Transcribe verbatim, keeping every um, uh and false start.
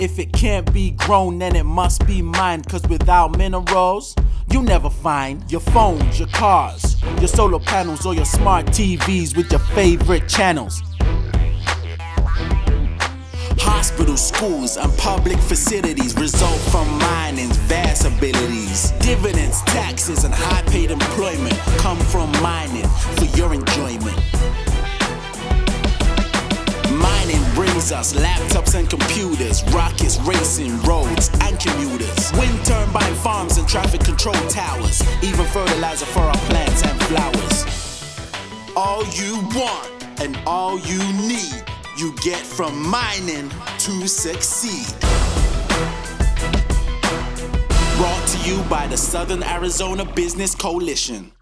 If it can't be grown, then it must be mined. Cause without minerals, you never find your phones, your cars, your solar panels, or your smart T Vs with your favorite channels. Hospitals, schools, and public facilities result from mining's vast abilities. Dividends, taxes, and high-paid employment come from mining for your enjoyment. Mining brings us laptops and computers, rockets, racing, roads, and commuters, wind turbine farms and traffic control towers, even fertilizer for our plants and flowers. All you want and all you need, you get from mining to succeed. Brought to you by the Southern Arizona Business Coalition.